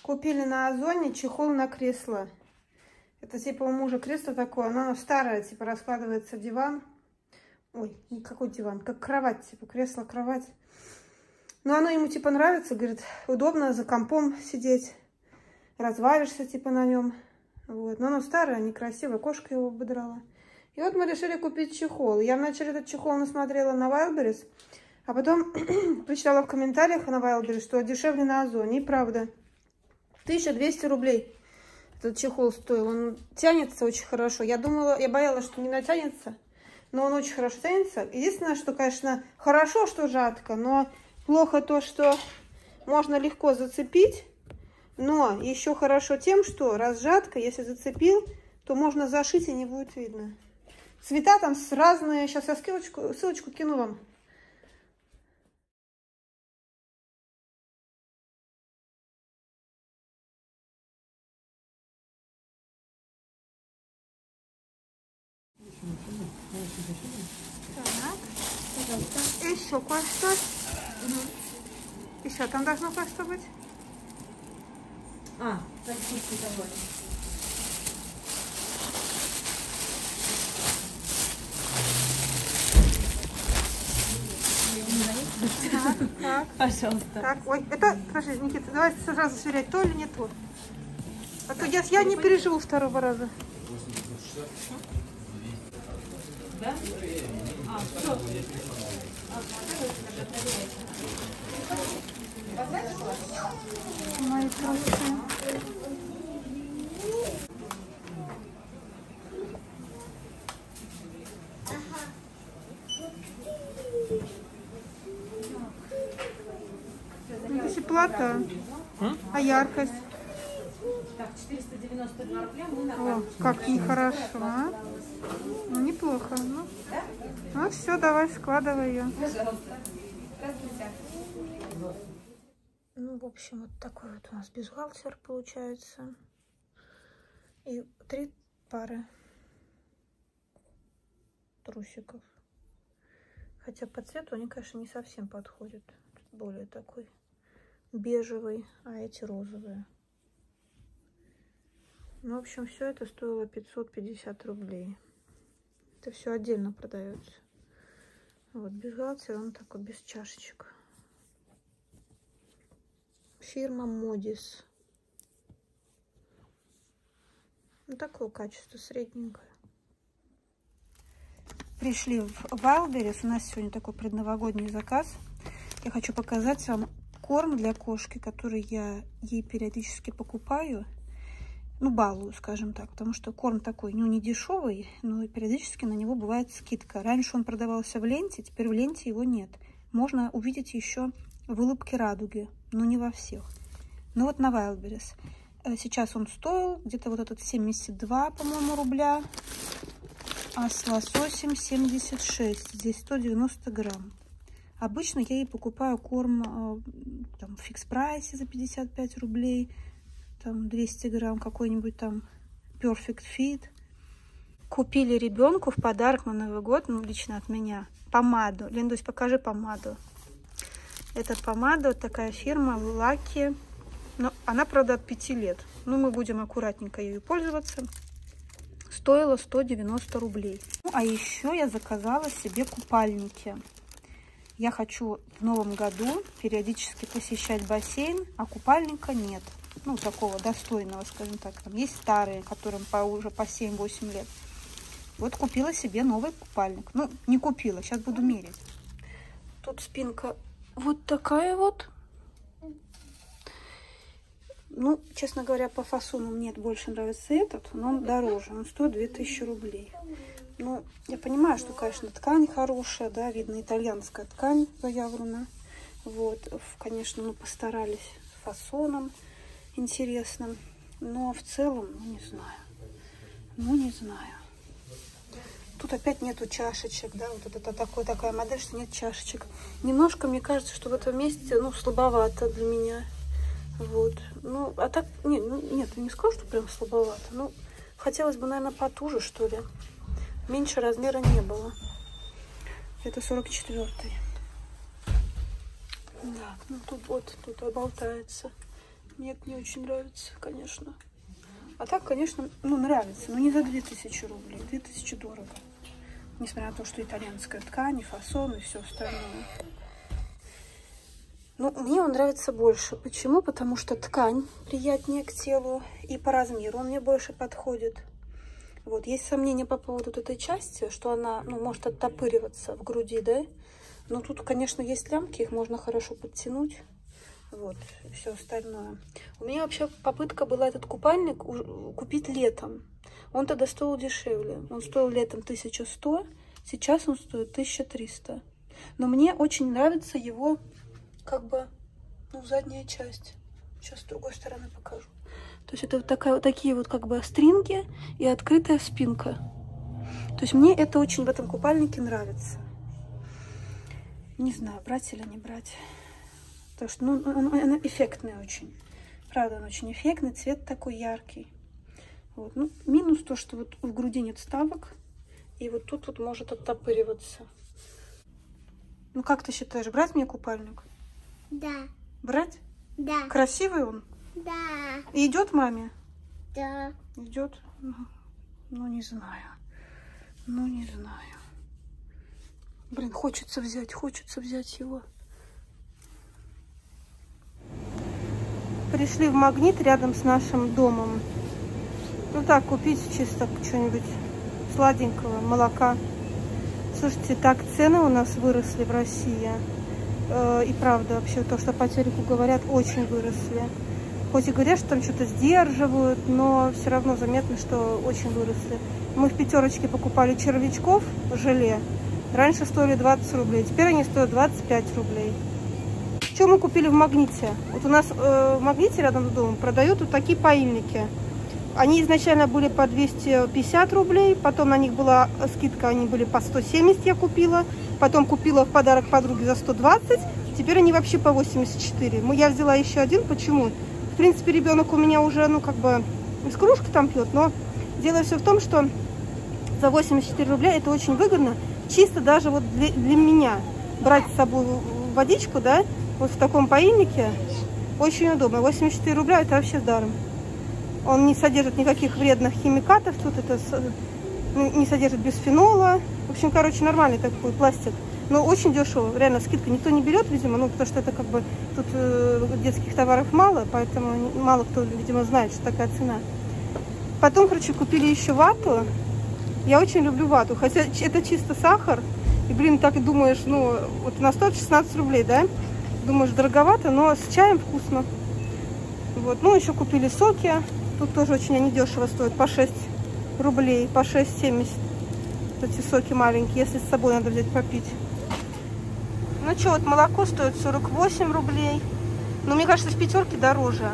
Купили на Озоне чехол на кресло. Это типа у мужа кресло такое, но оно старое, типа раскладывается диван. Ой, никакой диван, как кровать, типа кресло-кровать. Но оно ему типа нравится, говорит, удобно за компом сидеть, развалишься типа на нем. Вот. Но оно старое, некрасивое, кошка его ободрала. И вот мы решили купить чехол. Я вначале этот чехол насмотрела на Wildberries, а потом прочитала в комментариях на Wildberries, что дешевле на Озоне. И правда, 1200 рублей этот чехол стоил. Он тянется очень хорошо. Я боялась, что не натянется, но он очень хорошо тянется. Единственное, что, конечно, хорошо, что жатко, но плохо то, что можно легко зацепить. Но еще хорошо тем, что раз жатко, если зацепил, то можно зашить и не будет видно. Цвета там разные. Сейчас я ссылочку кину вам. Так, пожалуйста. Еще кое-что. Еще там должно кое-что быть. Так, пусть довольно. Так, пожалуйста. Так, ой, это, подожди, Никита, давай сразу сверять, то или не то. А то я не переживу второго раза. Да? Все. Мои трусы. Это теплота. А яркость? Так, 492 рубля мы О, как нехорошо, а? Ну, неплохо. Ну все, давай, складывай ее. Пожалуйста. Здравствуйте. Ну, в общем, вот такой вот у нас бюстгальтер получается. И 3 пары трусиков. Хотя по цвету они, конечно, не совсем подходят. Более такой бежевый, а эти розовые. Ну, в общем, все это стоило 550 рублей. Это все отдельно продается. Вот бюстгальтер, он такой без чашечек. Фирма Модис. Ну, такое качество средненькое. Пришли в Wildberries. У нас сегодня такой предновогодний заказ. Я хочу показать вам корм для кошки, который я ей периодически покупаю. Ну, балую, скажем так, потому что корм такой, ну, не дешевый, но периодически на него бывает скидка. Раньше он продавался в ленте, теперь в ленте его нет. Можно увидеть еще в улыбке радуги, но не во всех. Ну, вот на Wildberries. Сейчас он стоил где-то вот этот 72, по-моему, рубля, а с лососем 76. Здесь 190 грамм. Обычно я ей покупаю корм там, в фикс-прайсе за 55 рублей. Там 200 грамм какой-нибудь там Perfect Fit. Купили ребенку в подарок на Новый год, ну, лично от меня, помаду. Линдусь, покажи помаду. Это помада, вот такая фирма Lucky. Но она, правда, от 5 лет. Ну, мы будем аккуратненько ею пользоваться. Стоила 190 рублей. Ну, а еще я заказала себе купальники. Я хочу в новом году периодически посещать бассейн, а купальника нет. Ну, такого достойного, скажем так. Там есть старые, которым уже по 7-8 лет. Вот купила себе новый купальник. Ну, не купила, сейчас буду мерить. Тут спинка вот такая вот. Ну, честно говоря, по фасону мне больше нравится этот, но он дороже. Он стоит 2000 рублей. Ну, я понимаю, что, конечно, ткань хорошая, да, видно, итальянская ткань заявлена. Вот, конечно, мы постарались с фасоном интересным, но в целом, ну, не знаю. Ну, не знаю. Тут опять нету чашечек, да, вот это такая модель, что нет чашечек. Немножко, мне кажется, что в этом месте, ну, слабовато для меня. Вот, ну, а так, нет, не скажу, что прям слабовато. Ну, хотелось бы, наверное, потуже, что ли. Меньше размера не было. Это 44-й. Так, ну тут вот, тут оболтается. Мне это не очень нравится, конечно. А так, конечно, ну, нравится. Но не за 2000 рублей. 2000 дорого. Несмотря на то, что итальянская ткань, и фасон, и все остальное. Ну, мне он нравится больше. Почему? Потому что ткань приятнее к телу. И по размеру он мне больше подходит. Вот, есть сомнения по поводу вот этой части, что она, ну, может оттопыриваться в груди, да? Но тут, конечно, есть лямки, их можно хорошо подтянуть. Вот, и все остальное. У меня вообще попытка была этот купальник купить летом. Он тогда стоил дешевле. Он стоил летом 1100, сейчас он стоит 1300. Но мне очень нравится его, как бы, ну, задняя часть. Сейчас с другой стороны покажу. То есть это вот такие вот как бы стринги и открытая спинка. То есть мне это очень в этом купальнике нравится. Не знаю, брать или не брать. Потому что, ну, он эффектный очень. Правда, он очень эффектный, цвет такой яркий. Вот. Ну, минус то, что вот в груди нет вставок. И вот тут вот может оттопыриваться. Ну, как ты считаешь, брать мне купальник? Да. Брать? Да. Красивый он? Да. И идет маме? Да. Идет? Ну, не знаю. Ну, не знаю. Блин, хочется взять его. Пришли в Магнит рядом с нашим домом. Ну так, купить чисто что-нибудь сладенького, молока. Слушайте, так цены у нас выросли в России. И правда, вообще, то, что по телеку говорят, очень выросли. Хоть и говорят, что там что-то сдерживают, но все равно заметно, что очень выросли. Мы в Пятерочке покупали червячков, желе. Раньше стоили 20 рублей, теперь они стоят 25 рублей. Что мы купили в Магните? Вот у нас в Магните рядом с домом продают вот такие поильники. Они изначально были по 250 рублей, потом на них была скидка, они были по 170 я купила. Потом купила в подарок подруге за 120, теперь они вообще по 84. Я взяла еще один, почему? В принципе, ребенок у меня уже, ну, как бы, из кружки там пьет, но дело все в том, что за 84 рубля это очень выгодно, чисто даже вот для меня. Брать с собой водичку, да, вот в таком поильнике, очень удобно. 84 рубля это вообще даром. Он не содержит никаких вредных химикатов, тут это не содержит бисфенола. В общем, короче, нормальный такой пластик. Но очень дешево, реально скидка никто не берет, видимо, ну, потому что это как бы тут детских товаров мало, поэтому мало кто, видимо, знает, что такая цена. Потом, короче, купили еще вату. Я очень люблю вату, хотя это чисто сахар. И, блин, так и думаешь, ну, вот на 116 рублей, да? Думаешь, дороговато, но с чаем вкусно. Вот, ну, еще купили соки. Тут тоже очень они дешево стоят, по 6 рублей, по 6,70. Эти соки маленькие, если с собой надо взять попить. Ну что, вот молоко стоит 48 рублей. Но мне кажется, в Пятерке дороже.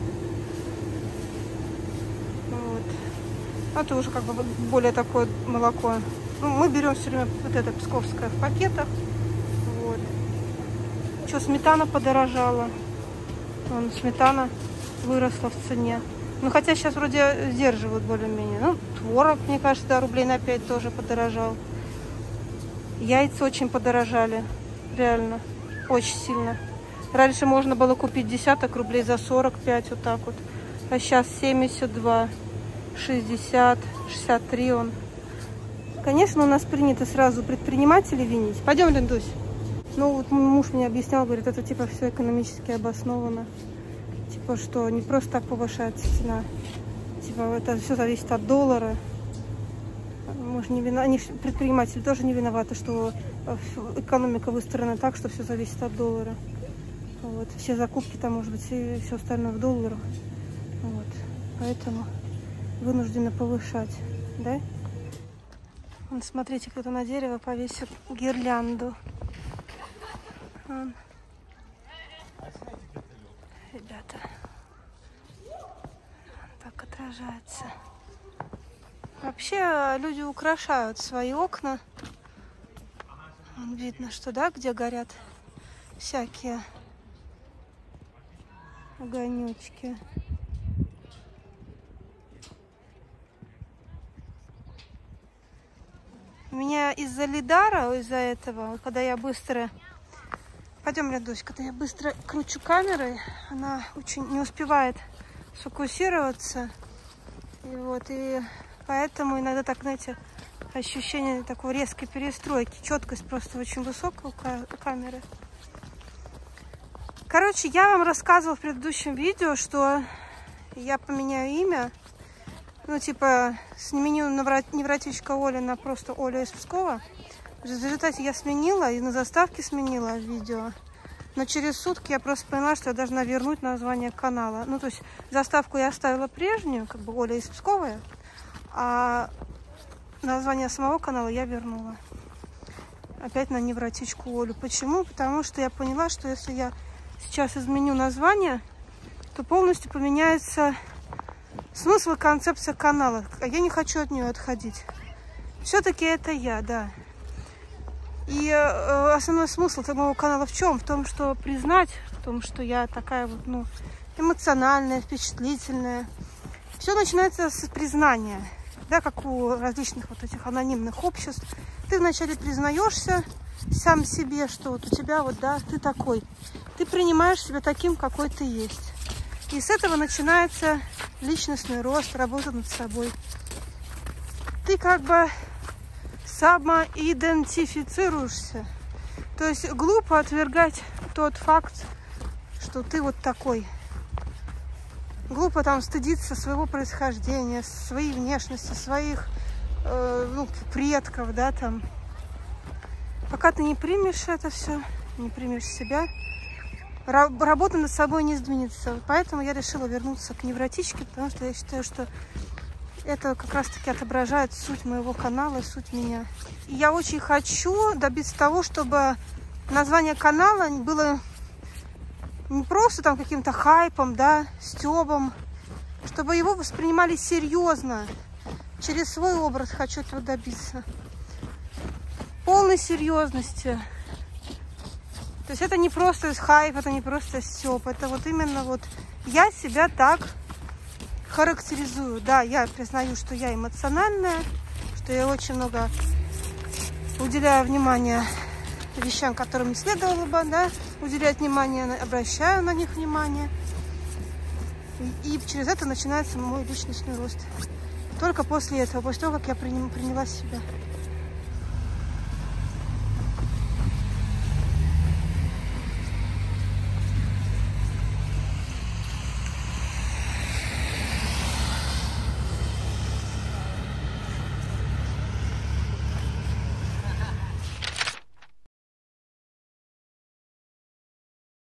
Вот. Это уже как бы более такое молоко. Ну, мы берем все время вот это псковское в пакетах. Вот. Что, сметана подорожала. Вон, сметана выросла в цене. Ну, хотя сейчас вроде сдерживают более-менее. Ну, творог, мне кажется, да, рублей на 5 тоже подорожал. Яйца очень подорожали. Реально. Очень сильно. Раньше можно было купить десяток рублей за 45, вот так вот. А сейчас 72, 60, 63 он. Конечно, у нас принято сразу предпринимателей винить. Пойдем, Линдусь. Ну, вот муж мне объяснял, говорит, это типа все экономически обосновано. Типа, что не просто так повышается цена. Типа, это все зависит от доллара. Мы же не виноваты, они, предприниматели, тоже не виноваты, что экономика выстроена так, что все зависит от доллара. Вот. Все закупки там, может быть, и все остальное в долларах. Вот. Поэтому вынуждены повышать, да? Вон, смотрите, кто-то на дерево повесил гирлянду. Вон. Ребята, так отражается. Вообще люди украшают свои окна. Вон видно, что, да, где горят всякие огонечки. У меня из-за лидара, из-за этого, когда я быстро Пойдем, Лядуська, я быстро кручу камерой, она очень не успевает сфокусироваться, и поэтому иногда так, знаете, ощущение такой резкой перестройки, четкость просто очень высокая у камеры. Короче, я вам рассказывала в предыдущем видео, что я поменяю имя, ну типа сменю невротичка Оля на просто Оля из Пскова. В результате я сменила и на заставке сменила видео. Но через сутки я просто поняла, что я должна вернуть название канала. Ну, то есть заставку я оставила прежнюю, как бы Оля из Пскова, а название самого канала я вернула. Опять на невротичку Олю. Почему? Потому что я поняла, что если я сейчас изменю название, то полностью поменяется смысл и концепция канала. А я не хочу от нее отходить. Все-таки это я, да. И основной смысл моего канала в чем? В том, что признать, в том, что я такая вот, ну, эмоциональная, впечатлительная. Все начинается с признания, да, как у различных вот этих анонимных обществ. Ты вначале признаешься сам себе, что вот у тебя вот, да, ты такой. Ты принимаешь себя таким, какой ты есть. И с этого начинается личностный рост, работа над собой. Ты как бы самоидентифицируешься. То есть глупо отвергать тот факт, что ты вот такой. Глупо там стыдиться своего происхождения, своей внешности, своих предков, да, там. Пока ты не примешь это все, не примешь себя, работа над собой не сдвинется. Поэтому я решила вернуться к невротичке, потому что я считаю, что это как раз-таки отображает суть моего канала, суть меня. И я очень хочу добиться того, чтобы название канала было не просто там каким-то хайпом, да, стёбом, чтобы его воспринимали серьезно. Через свой образ хочу этого добиться. Полной серьезности. То есть это не просто хайп, это не просто стёб, это вот именно вот я себя так характеризую. Да, я признаю, что я эмоциональная, что я очень много уделяю внимания вещам, которым не следовало бы, да, уделять внимание, обращаю на них внимание. И через это начинается мой личностный рост. Только после этого, после того, как я приняла себя.